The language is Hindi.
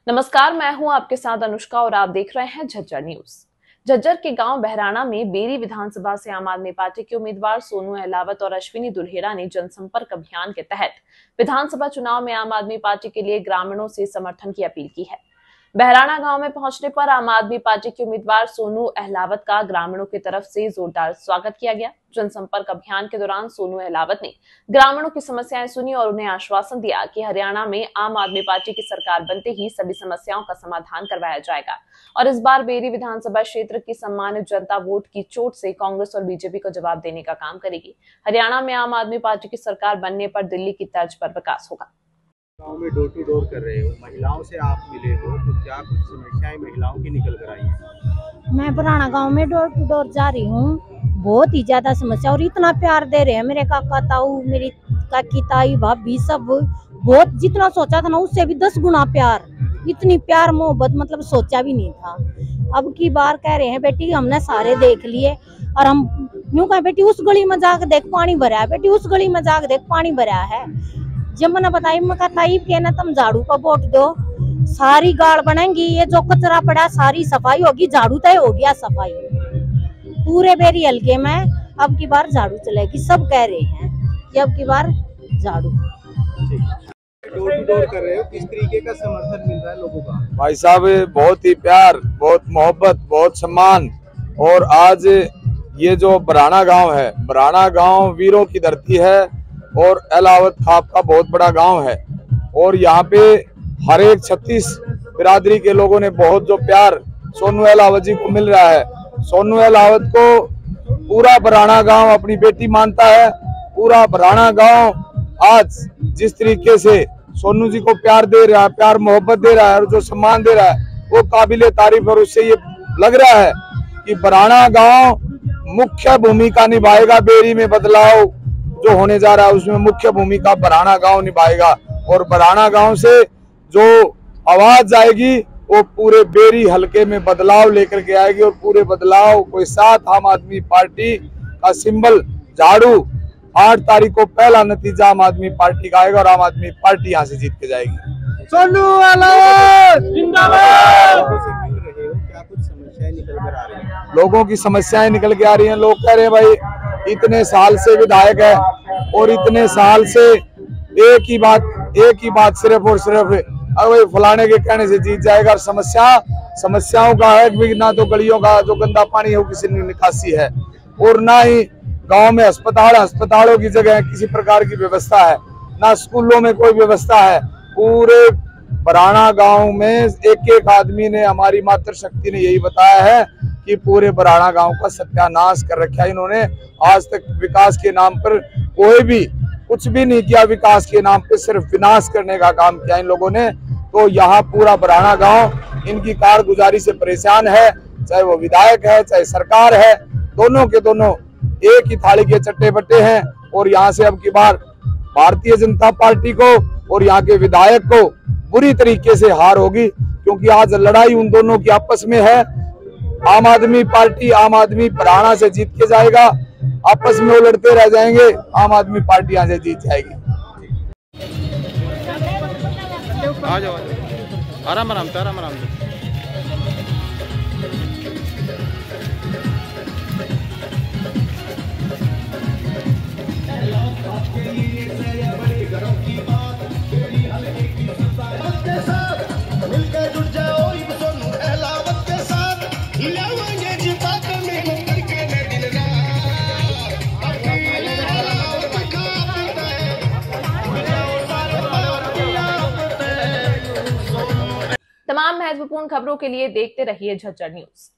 नमस्कार, मैं हूं आपके साथ अनुष्का और आप देख रहे हैं झज्जर न्यूज। झज्जर के गांव बहराना में बेरी विधानसभा से आम आदमी पार्टी के उम्मीदवार सोनू अहलावत और अश्विनी दुल्हेरा ने जनसंपर्क अभियान के तहत विधानसभा चुनाव में आम आदमी पार्टी के लिए ग्रामीणों से समर्थन की अपील की है। बहराना गांव में पहुंचने पर आम आदमी पार्टी के उम्मीदवार सोनू अहलावत का ग्रामीणों की तरफ से जोरदार स्वागत किया गया। जनसंपर्क अभियान के दौरान सोनू अहलावत ने ग्रामीणों की समस्याएं सुनी और उन्हें आश्वासन दिया कि हरियाणा में आम आदमी पार्टी की सरकार बनते ही सभी समस्याओं का समाधान करवाया जाएगा और इस बार बेरी विधानसभा क्षेत्र की सम्मानित जनता वोट की चोट से कांग्रेस और बीजेपी को जवाब देने का काम करेगी। हरियाणा में आम आदमी पार्टी की सरकार बनने पर दिल्ली की तर्ज पर विकास होगा। गाँव में डोर टू डोर कर रहे हो, महिलाओं से आप मिले हो, तो क्या कुछ समस्याएं महिलाओं की निकल कर आई हैं? मैं बहराना गांव में डोर टू डोर जा रही हूँ। बहुत ही ज्यादा समस्या और इतना प्यार दे रहे हैं मेरे काका ताऊ, मेरी काकी ताई भाभी सब। बहुत जितना सोचा था ना उससे भी 10 गुना प्यार, इतनी प्यार मोहब्बत मतलब सोचा भी नहीं था। अब की बार कह रहे हैं बेटी हमने सारे देख लिए और हम यूँ कहे बेटी उस गली में जाकर देख पानी भरा है, बेटी उस गली में जाकर देख पानी भरा है। जब मैंने बताई मैं ताई कहना तुम झाड़ू का वोट दो, सारी गाड़ बनेंगी, ये जो कचरा पड़ा सारी सफाई होगी, झाड़ू तय हो गया सफाई पूरे बेरी हल्के में। अब की बार झाड़ू चलेगी, सब कह रहे हैं कि अब की बार झाड़ू। डोर टू डोर कर रहे हो, किस तरीके का समर्थन मिल रहा है लोगों का? भाई साहब बहुत ही प्यार, बहुत मोहब्बत, बहुत सम्मान। और आज ये जो बहराना गांव है, बहराना गांव वीरों की धरती है और अहलावत खाप का बहुत बड़ा गांव है और यहाँ पे हर एक 36 बिरादरी के लोगों ने बहुत जो प्यार सोनू अहलावत जी को मिल रहा है। सोनू अहलावत को पूरा बहराना गांव अपनी बेटी मानता है। पूरा बहराना गांव आज जिस तरीके से सोनू जी को प्यार दे रहा है, प्यार मोहब्बत दे रहा है और जो सम्मान दे रहा है वो काबिले तारीफ। और उससे ये लग रहा है कि बहराना गांव मुख्य भूमिका निभाएगा। बेरी में बदलाव जो होने जा रहा है उसमें मुख्य भूमिका बहराना गांव निभाएगा और बहराना गांव से जो आवाज आएगी वो पूरे बेरी हलके में बदलाव लेकर के आएगी और पूरे बदलाव के साथ आम आदमी पार्टी का सिंबल झाड़ू 8 तारीख को पहला नतीजा आम आदमी पार्टी का आएगा और आम आदमी पार्टी यहाँ से जीत के जाएगी। सोनू अहलावत जिंदाबाद। क्या कुछ समस्याएं निकल कर आ रही हैं? लोगों की समस्याएं निकल के आ रही हैं। लोग कह रहे हैं भाई इतने साल से विधायक है और इतने साल से एक ही बात सिर्फ और सिर्फ अगर फलाने के कहने से जीत जाएगा। और समस्याओं का है कि ना तो गलियों का जो गंदा पानी है वो किसी निकासी है और ना ही गांव में अस्पतालों की जगह किसी प्रकार की व्यवस्था है, ना स्कूलों में कोई व्यवस्था है। पूरे बहराना गांव में एक आदमी ने, हमारी मातृशक्ति ने यही बताया है कि पूरे बहराना गांव का सत्यानाश कर रखा है इन्होंने। आज तक विकास के नाम पर कोई भी कुछ भी नहीं किया, विकास के नाम पे सिर्फ विनाश करने का काम किया इन लोगों ने। तो यहाँ पूरा बहराना गांव इनकी कारगुजारी से परेशान है, चाहे वो विधायक है चाहे सरकार है, दोनों के दोनों एक ही थाली के चट्टे बट्टे हैं। और यहाँ से अब की बार भारतीय जनता पार्टी को और यहाँ के विधायक को बुरी तरीके से हार होगी, क्योंकि आज लड़ाई उन दोनों की आपस में है। आम आदमी पार्टी, आम आदमी बहराना से जीत के जाएगा, आपस में वो लड़ते रह जाएंगे, आम आदमी पार्टी यहाँ से जीत जाएगी। आ जाओ आराम आराम से। तमाम महत्वपूर्ण खबरों के लिए देखते रहिए झज्जर न्यूज।